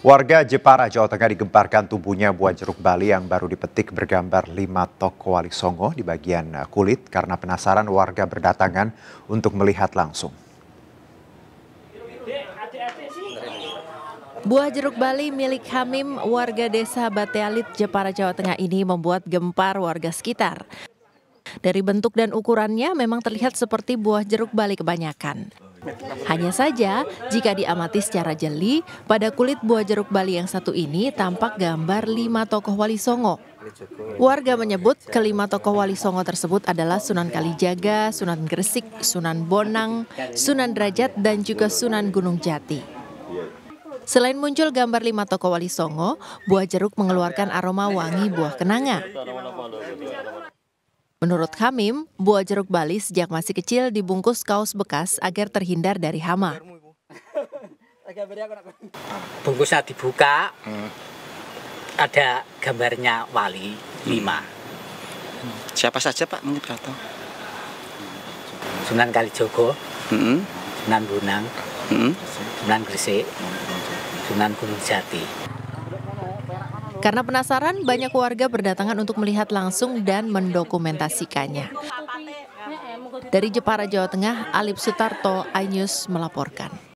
Warga Jepara, Jawa Tengah digemparkan tubuhnya buah jeruk Bali yang baru dipetik bergambar 5 tokoh wali songo di bagian kulit karena penasaran warga berdatangan untuk melihat langsung. Buah jeruk Bali milik Hamim, warga desa Batealit, Jepara, Jawa Tengah ini membuat gempar warga sekitar. Dari bentuk dan ukurannya memang terlihat seperti buah jeruk Bali kebanyakan. Hanya saja, jika diamati secara jeli, pada kulit buah jeruk Bali yang satu ini tampak gambar 5 tokoh wali songo. Warga menyebut kelima tokoh wali songo tersebut adalah Sunan Kalijaga, Sunan Gresik, Sunan Bonang, Sunan Derajat, dan juga Sunan Gunung Jati. Selain muncul gambar 5 tokoh wali songo, buah jeruk mengeluarkan aroma wangi buah kenanga. Menurut Hamim, buah jeruk Bali sejak masih kecil dibungkus kaos bekas agar terhindar dari hama. Bungkusnya dibuka, ada gambarnya wali 5. Siapa saja Pak menurut kata? Sunan Kalijogo, Sunan Bonang, Sunan Gresik, Sunan Gunung Jati. Karena penasaran, banyak warga berdatangan untuk melihat langsung dan mendokumentasikannya. Dari Jepara, Jawa Tengah, Alip Sutarto, iNews melaporkan.